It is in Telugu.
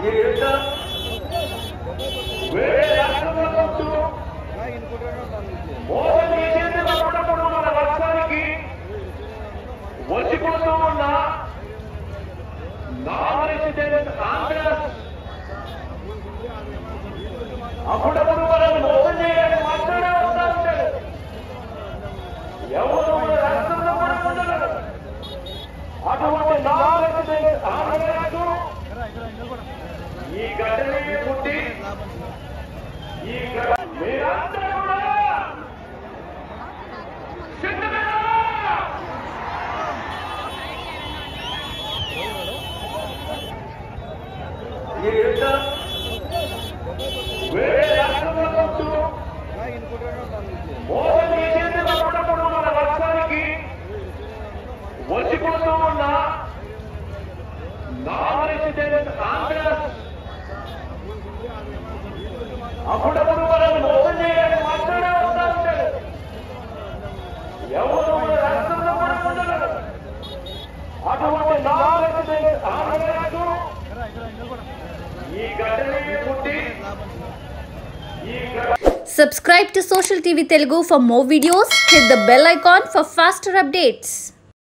వచ్చిపోతూ ఉన్న నాన్ రెసిడెంట్ కాంగ్రెస్ అప్పుడప్పుడు మనం మోసం చేయడానికి మాత్రమే వస్తూ ఉంటాడు. ఎవరు రాష్ట్రంలో కూడా ఉండరు. అటువంటి నాన్ రెసిడెంట్ కాంగ్రెస్ ఈ గడ్డని పుట్టి ఈ మీరందరూ కూడా వేరే రాష్ట్రంలో ఉంటూ మోసం చేసేందుకు అప్పుడప్పుడు మన రాష్ట్రానికి వచ్చిపోతూ ఉన్న నాన్ రెసిడెంట్ కాంగ్రెస్ అప్పుడప్పుడు మనం మోసం చేయడానికి మాత్రమే వస్తూ ఉంటాడు. ఎవరు రాష్ట్రంలో కూడా ఉండరు. అటువంటి నాన్ రెసిడెంట్ కాంగ్రెస్ ఈ గడ్డని పుట్టి Subscribe to Social TV Telugu for more videos. Hit the bell icon for faster updates.